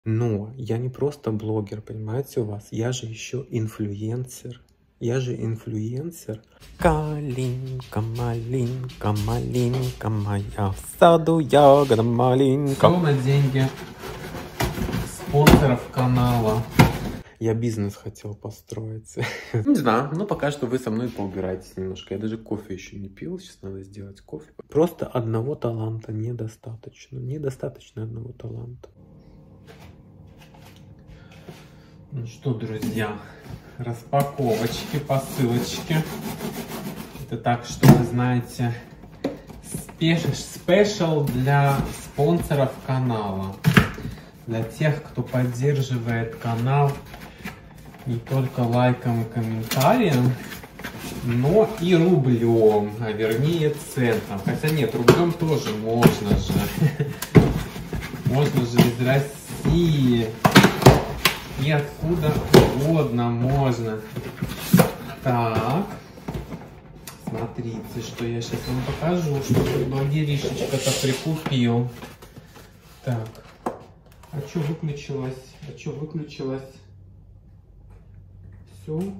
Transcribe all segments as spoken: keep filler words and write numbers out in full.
Но я не просто блогер, понимаете, у вас. Я же еще инфлюенсер. Я же инфлюенсер. Калинка, малинка, малинка моя, в саду ягода малинка. Все на деньги спонсоров канала. Я бизнес хотел построить. Не знаю, но пока что вы со мной поубираетесь немножко. Я даже кофе еще не пил, сейчас надо сделать кофе. Просто одного таланта недостаточно. Недостаточно одного таланта. Ну что, друзья, распаковочки, посылочки. Это так, что вы знаете, спешл для спонсоров канала. Для тех, кто поддерживает канал не только лайком и комментарием, но и рублем, а вернее центом. Хотя нет, рублем тоже можно же. Можно же из России. И откуда угодно можно. Так. Смотрите, что я сейчас вам покажу, что блогеришечка-то прикупил. Так. А что выключилось? А что выключилось? Все.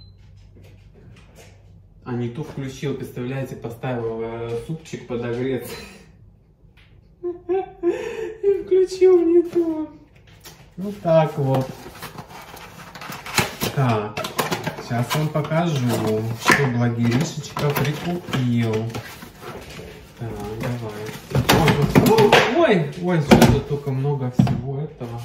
А не ту включил, представляете, поставил э, супчик подогреться. И включил не ту. Ну так вот. Так. Сейчас вам покажу, что блогеришечка прикупил. Так, давай. Ой, ой, ой, что-то только много всего этого.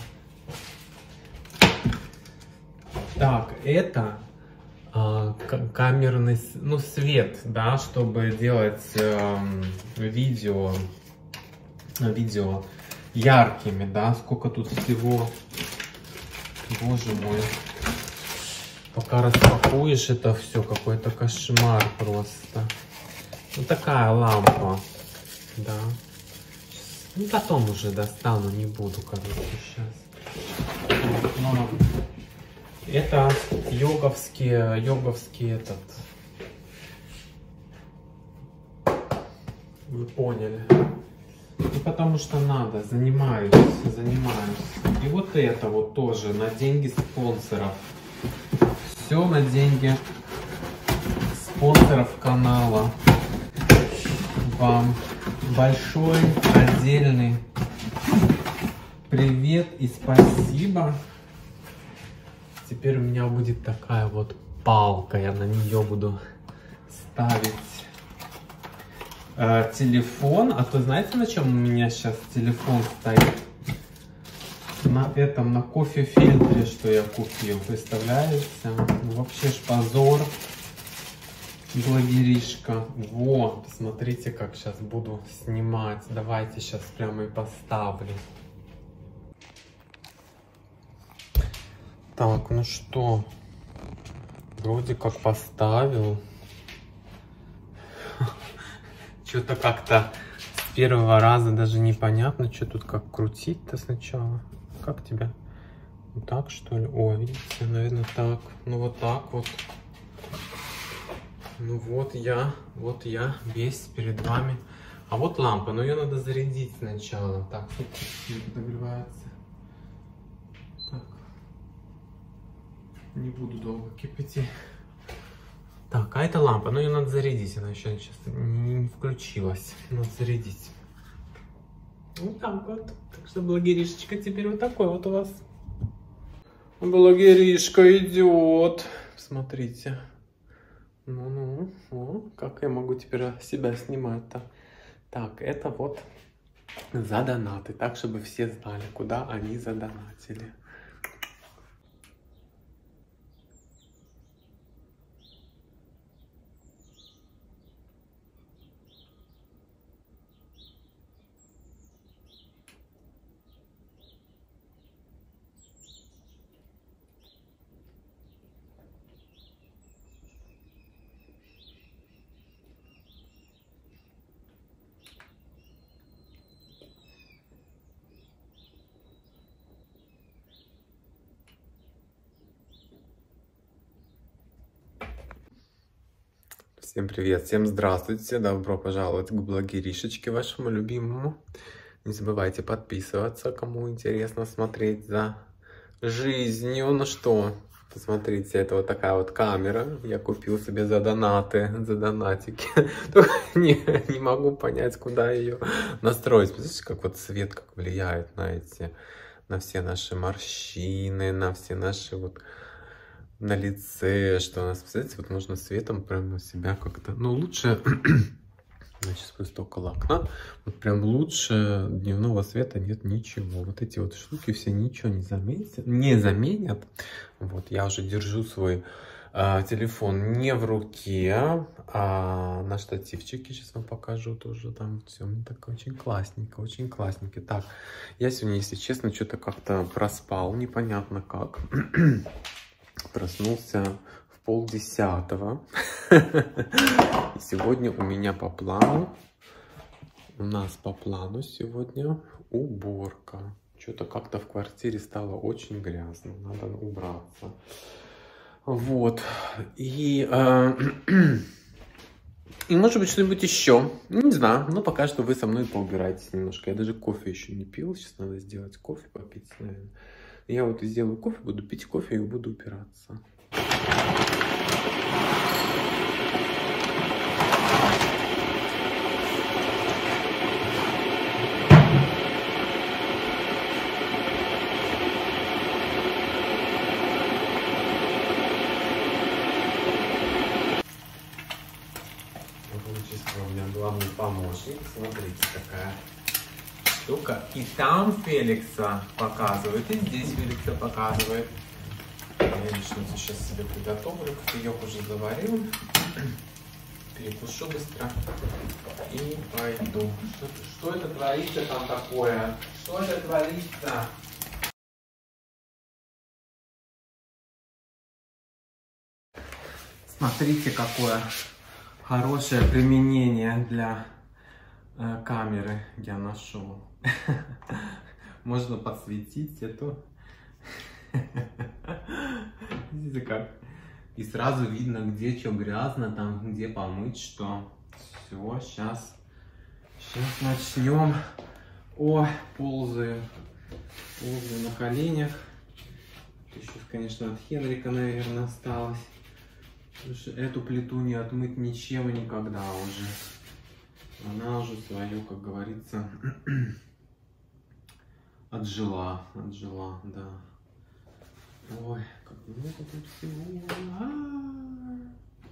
Так, это а, камерный, ну, свет, да, чтобы делать а, видео, видео яркими, да. Сколько тут всего, боже мой. Пока распакуешь это все, какой-то кошмар просто. Вот такая лампа, да. Ну, потом уже достану, не буду, короче, сейчас. Но это йоговские, йоговский этот. Вы поняли. Ну, потому что надо, занимаюсь, занимаюсь. И вот это вот тоже на деньги спонсоров. Все на деньги спонсоров канала. Вам большой отдельный привет и спасибо. Теперь у меня будет такая вот палка. Я на нее буду ставить э, телефон. А то знаете, на чем у меня сейчас телефон стоит? На этом, на кофе-фильтре, что я купил. Представляете? Ну, вообще ж позор. Блогеришка. Вот, посмотрите, как сейчас буду снимать. Давайте сейчас прямо и поставлю. Так, ну что, вроде как поставил. Что-то как-то с первого раза даже непонятно, что тут как крутить-то сначала. Как тебя? Вот так, что ли? О, видите, наверное, так. Ну, вот так вот. Ну, вот я, вот я весь перед вами. А вот лампа, но ее надо зарядить сначала. Так, тут подогревается. Так. Не буду долго кипятить. Так, а это лампа, но ее надо зарядить. Она еще сейчас не включилась. Надо зарядить. Вот так вот. Так что блогеришечка теперь вот такой вот у вас. Блогеришка идет. Смотрите. Ну-ну. О, как я могу теперь себя снимать-то? Так, это вот за донаты. Так, чтобы все знали, куда они задонатили. Всем привет, всем здравствуйте, добро пожаловать к блогеришечке вашему любимому. Не забывайте подписываться, кому интересно смотреть за жизнью. Ну что, посмотрите, это вот такая вот камера. Я купил себе за донаты, за донатики. не, не могу понять, куда ее настроить. Смотрите, как вот свет как влияет на эти, на все наши морщины, на все наши вот, на лице, что у нас, представляете, вот нужно светом прямо себя как-то, ну лучше, сейчас просто около окна, вот прям лучше дневного света нет ничего. Вот эти вот штуки все ничего не заметят, не заменят. Вот я уже держу свой э, телефон не в руке, а на штативчике. Сейчас вам покажу тоже. Там все ну, так очень классненько, очень классненько. Так, я сегодня, если честно, что-то как-то проспал, непонятно как. Проснулся в полдесятого. Сегодня у меня по плану, у нас по плану сегодня уборка. Что-то как-то в квартире стало очень грязно, надо убраться. Вот. И, э, и может быть что-нибудь еще. Не знаю, но пока что вы со мной поубираетесь немножко. Я даже кофе еще не пил, сейчас надо сделать кофе попить, наверное. Я вот сделаю кофе, буду пить кофе и буду убираться. У меня главный помощник. Смотрите, какая штука. И там Феликса показывает, и здесь Феликса показывает. Я лично сейчас себе приготовлю. Кофеек уже заварил. Перекушу быстро и пойду. Что, что это творится там такое? Что это творится? Смотрите, какое хорошее применение для э, камеры я нашел. Можно подсветить эту. Видите как? И сразу видно, где что грязно, там где помыть что. Все, сейчас. Сейчас начнем. О, ползаю. Ползаю на коленях. Еще, конечно, от Хенрика, наверное, осталось. Потому что эту плиту не отмыть ничем и никогда уже. Она уже свою, как говорится, отжила. Отжила, да. Ой, как много тут всего. А-а-а.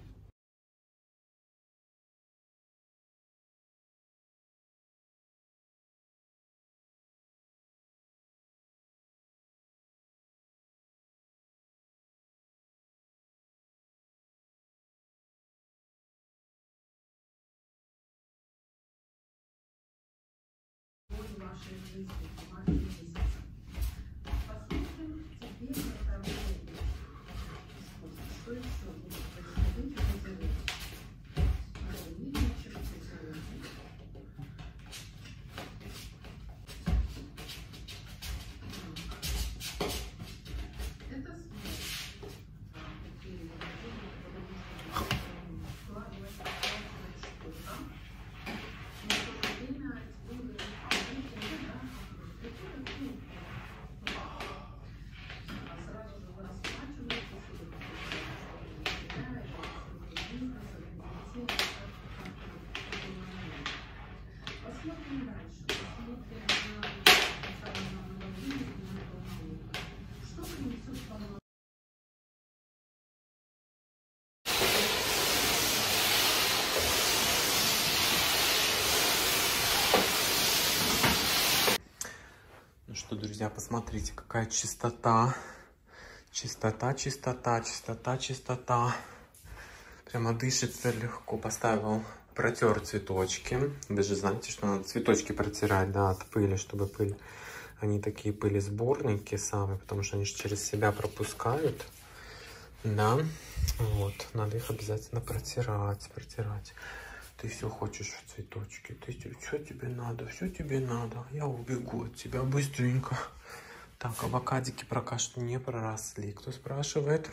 Что, друзья, посмотрите, какая чистота. Чистота, чистота, чистота, чистота. Прямо дышится легко. Поставил, протер цветочки. Даже знаете, что надо цветочки протирать, да, от пыли, чтобы пыль... Они такие пылесборники сами, потому что они же через себя пропускают. Да, вот, надо их обязательно протирать, протирать. Ты все хочешь в цветочки, ты что тебе надо, все тебе надо. Я убегу от тебя быстренько. Так, авокадики пока что не проросли. Кто спрашивает?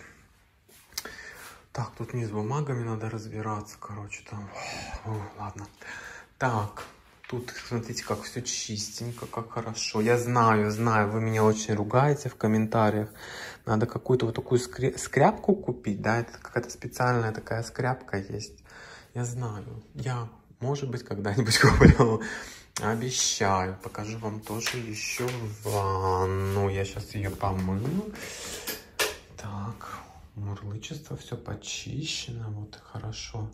Так, тут не с бумагами надо разбираться, короче, там. О, ладно. Так, Тут, смотрите, как все чистенько, как хорошо. Я знаю, знаю, вы меня очень ругаете в комментариях. Надо какую-то вот такую скряпку купить, да, это какая-то специальная такая скряпка есть. Я знаю, я, может быть, когда-нибудь куплю. Обещаю, покажу вам тоже еще ванну. Я сейчас ее помою. Так, мурлычество, все почищено, вот хорошо.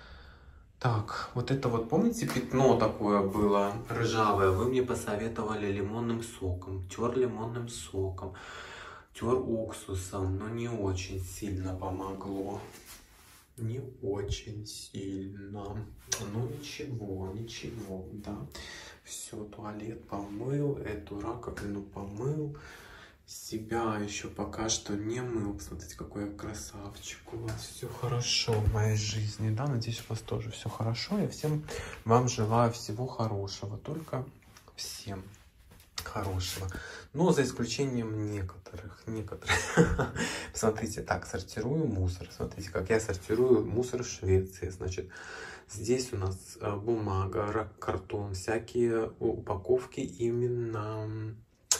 Так, вот это вот, помните, пятно такое было ржавое? Вы мне посоветовали лимонным соком. Тер лимонным соком, тер уксусом, но не очень сильно помогло. Не очень сильно. Ну ничего, ничего, да. Все, туалет помыл, эту раковину помыл. Себя еще пока что не мыл. Посмотрите, какой я красавчик. У вас все хорошо в моей жизни, да? Надеюсь, у вас тоже все хорошо. Я всем вам желаю всего хорошего. Только всем хорошего. Но за исключением некоторых. Некоторых. Посмотрите, так, сортирую мусор. Смотрите, как я сортирую мусор в Швеции. Значит, здесь у нас бумага, картон, всякие упаковки именно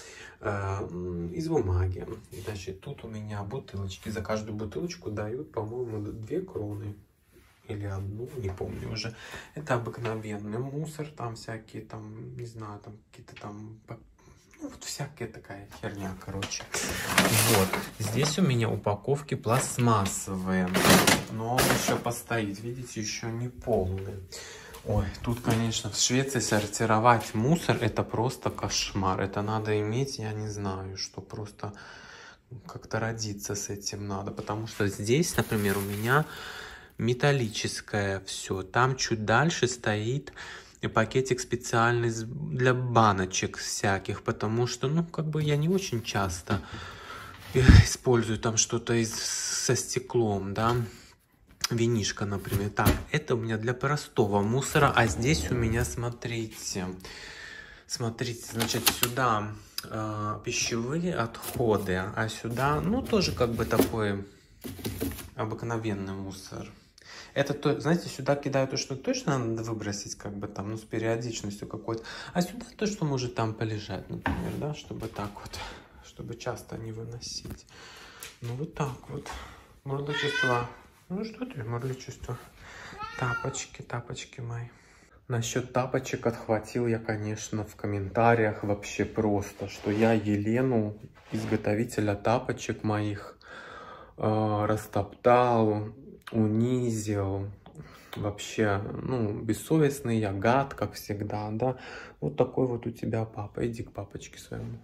из бумаги. Значит, тут у меня бутылочки. За каждую бутылочку дают, по-моему, две кроны. Или одну, не помню уже. Это обыкновенный мусор. Там всякие, там, не знаю, там какие-то там... Ну, вот всякая такая херня, короче. Вот. Здесь у меня упаковки пластмассовые. Но он еще постоит. Видите, еще не полный. Ой, тут, конечно, в Швеции сортировать мусор — это просто кошмар. Это надо иметь, я не знаю, что просто как-то родиться с этим надо. Потому что здесь, например, у меня металлическое все. Там чуть дальше стоит пакетик специальный для баночек всяких. Потому что, ну, как бы я не очень часто использую там что-то из, со стеклом, да. Винишко, например. Так, это у меня для простого мусора. А здесь у меня, смотрите, смотрите, значит, сюда э, пищевые отходы, а сюда, ну, тоже как бы такой обыкновенный мусор. Это, то, знаете, сюда кидают то, что точно надо выбросить, как бы там, ну, с периодичностью какой-то. А сюда то, что может там полежать, например, да, чтобы так вот, чтобы часто не выносить. Ну, вот так вот. Мурлычество. Ну что ты, мурлычество. Тапочки, тапочки мои. Насчет тапочек отхватил я, конечно, в комментариях вообще просто, что я Елену, изготовителя тапочек моих, э, растоптал, унизил. Вообще, ну, бессовестный я, гад, как всегда, да. Вот такой вот у тебя папа. Иди к папочке своему.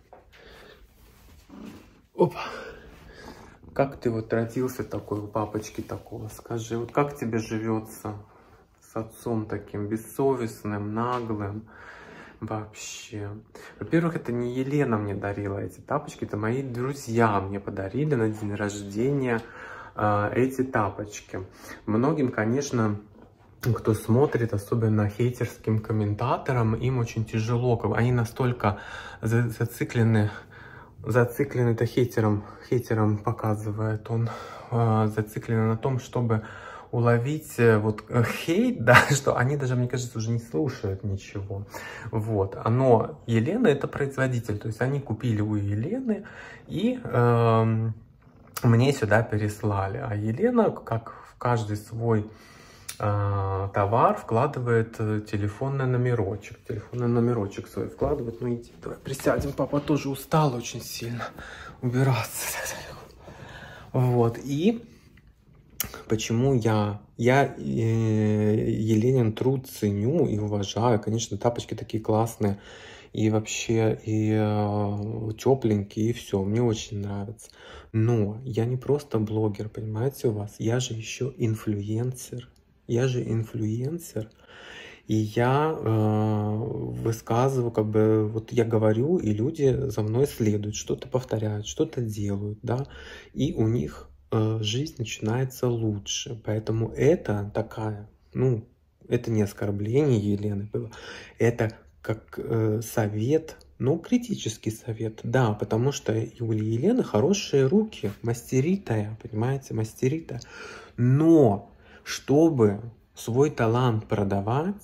Опа. Как ты вот родился такой, у папочки такого, скажи, вот как тебе живется с отцом таким бессовестным, наглым вообще? Во-первых, это не Елена мне дарила эти тапочки, это мои друзья мне подарили на день рождения э, эти тапочки. Многим, конечно, кто смотрит, особенно хейтерским комментаторам, им очень тяжело, они настолько зациклены, зациклены это хейтером, хейтером показывает он, э, зациклены на том, чтобы уловить э, вот хейт, да, что они даже, мне кажется, уже не слушают ничего. Вот, но Елена это производитель, то есть они купили у Елены и э, мне сюда переслали. А Елена, как в каждый свой э, товар, вкладывает телефонный номерочек, телефонный номерочек свой вкладывает. Ну иди, давай присядем, папа тоже устал очень сильно убираться. Вот, и почему я, я э, Еленин труд ценю и уважаю. Конечно, тапочки такие классные. И вообще, и э, тепленькие, и все. Мне очень нравится. Но я не просто блогер, понимаете, у вас. Я же еще инфлюенсер. Я же инфлюенсер. И я э, высказываю, как бы, вот я говорю, и люди за мной следуют. Что-то повторяют, что-то делают, да. И у них жизнь начинается лучше. Поэтому это такая, ну, это не оскорбление Елены было, это как э, совет, ну, критический совет, да, потому что у Елены хорошие руки, мастеритая, понимаете, мастеритая. Но чтобы свой талант продавать,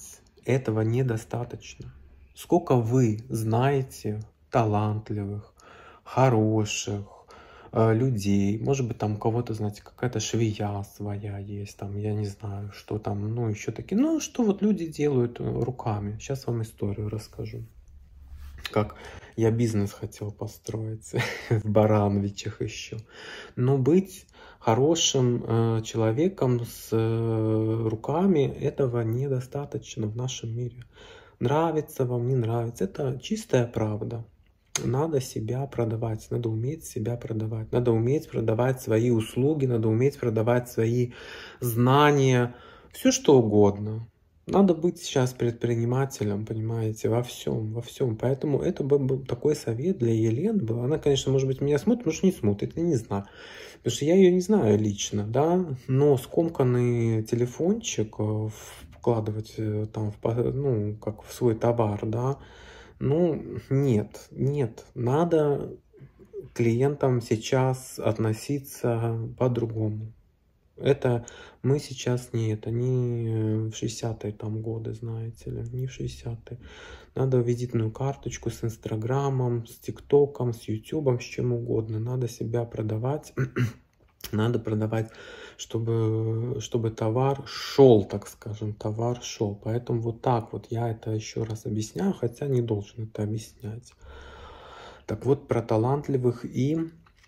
этого недостаточно. Сколько вы знаете талантливых, хороших э, людей, может быть, там у кого-то, знаете, какая-то швея своя есть, там, я не знаю, что там, ну, еще такие, ну, что вот люди делают руками. Сейчас вам историю расскажу. Как я бизнес хотел построить в Барановичах еще. Но быть хорошим э, человеком с э, руками, этого недостаточно в нашем мире. Нравится вам, не нравится, это чистая правда. Надо себя продавать, надо уметь себя продавать, надо уметь продавать свои услуги, надо уметь продавать свои знания, все что угодно. Надо быть сейчас предпринимателем, понимаете, во всем, во всем. Поэтому это был такой совет для Елены был. Она, конечно, может быть, меня смотрит, может, не смотрит, я не знаю. Потому что я ее не знаю лично, да. Но скомканный телефончик вкладывать там, в, ну, как в свой товар, да. Ну, нет, нет. Надо к клиентам сейчас относиться по-другому. Это мы сейчас не это, не в шестидесятые там годы, знаете ли, не в шестидесятые. Надо визитную карточку с Инстаграмом, с ТикТоком, с Ютубом, с чем угодно. Надо себя продавать, надо продавать, чтобы, чтобы товар шел, так скажем, товар шел. Поэтому вот так вот я это еще раз объясняю, хотя не должен это объяснять. Так вот, про талантливых и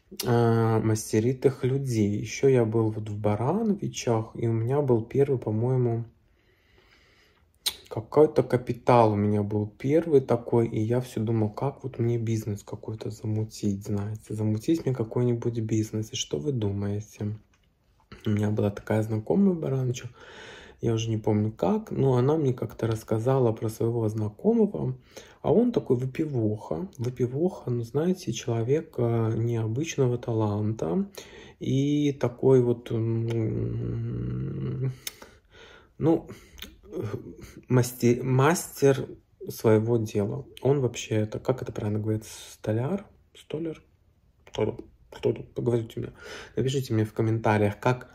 мастеритых людей. Еще я был вот в Барановичах, и у меня был первый, по-моему, какой-то капитал у меня был первый такой, и я все думал, как вот мне бизнес какой-то замутить, знаете, замутить мне какой-нибудь бизнес. И что вы думаете? У меня была такая знакомая в Барановичах, я уже не помню как, но она мне как-то рассказала про своего знакомого, а он такой выпивоха, выпивоха, ну знаете, человек необычного таланта и такой вот, ну, мастер, мастер своего дела. Он вообще, это, как это правильно говорит, столяр, столяр, кто-то, кто-то, поговорите мне, напишите мне в комментариях, как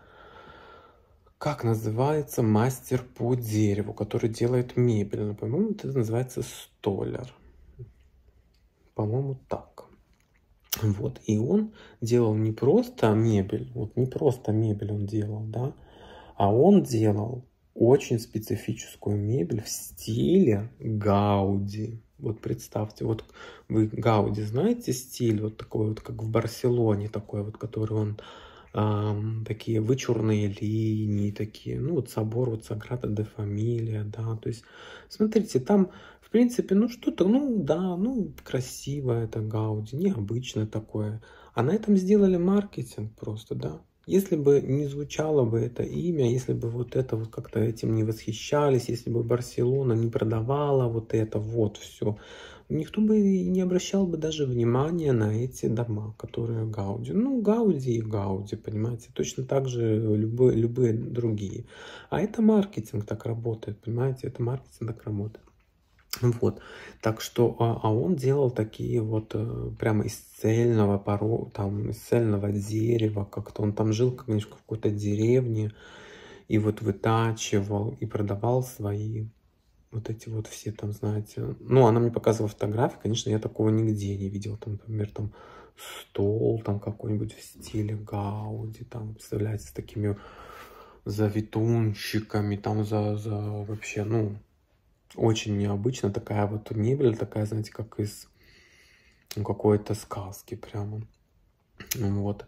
Как называется мастер по дереву, который делает мебель? Ну, по-моему, это называется столяр. По-моему, так. Вот. И он делал не просто мебель, вот не просто мебель он делал, да, а он делал очень специфическую мебель в стиле Гауди. Вот представьте, вот вы Гауди знаете стиль, вот такой вот, как в Барселоне, такой вот, который он... Um, такие вычурные линии, такие, ну вот собор, вот Саграда де Фамилия, да, то есть, смотрите, там, в принципе, ну что-то, ну да, ну красиво это Гауди, необычно такое, а на этом сделали маркетинг просто, да, если бы не звучало бы это имя, если бы вот это вот как-то этим не восхищались, если бы Барселона не продавала вот это вот все, никто бы не обращал бы даже внимания на эти дома, которые Гауди. Ну, Гауди и Гауди, понимаете, точно так же любые, любые другие. А это маркетинг так работает, понимаете, это маркетинг так работает. Вот, так что, а, а он делал такие вот прямо из цельного пору, там, из цельного дерева, как-то он там жил, конечно, в какой-то деревне, и вот вытачивал, и продавал свои вот эти вот все там, знаете, ну, она мне показывала фотографии, конечно, я такого нигде не видел, там, например, там, стол, там, какой-нибудь в стиле Гауди, там, представляете, с такими завитунчиками, там, за, за, вообще, ну, очень необычно, такая вот мебель, такая, знаете, как из ну, какой-то сказки прямо, вот,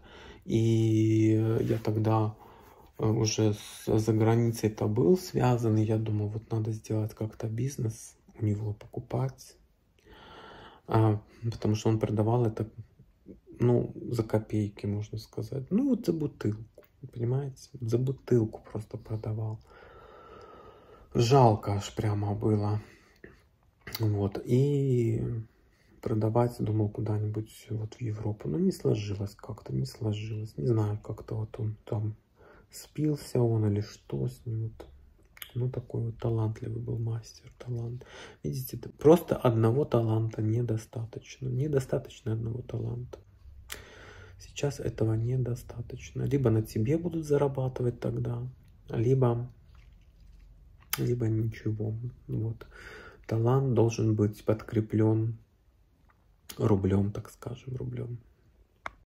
и я тогда... уже за границей-то был связан, и я думал, вот надо сделать как-то бизнес у него, покупать, а, потому что он продавал это, ну, за копейки, можно сказать, ну, вот за бутылку, понимаете, за бутылку просто продавал, жалко аж прямо было, вот, и продавать думал куда-нибудь вот в Европу, но не сложилось как-то, не сложилось, не знаю, как-то вот он там спился он или что с ним. Вот. Ну, такой вот талантливый был мастер, талант. Видите, просто одного таланта недостаточно. Недостаточно одного таланта. Сейчас этого недостаточно. Либо на тебе будут зарабатывать тогда, либо либо ничего. Вот. Талант должен быть подкреплен рублем, так скажем, рублем.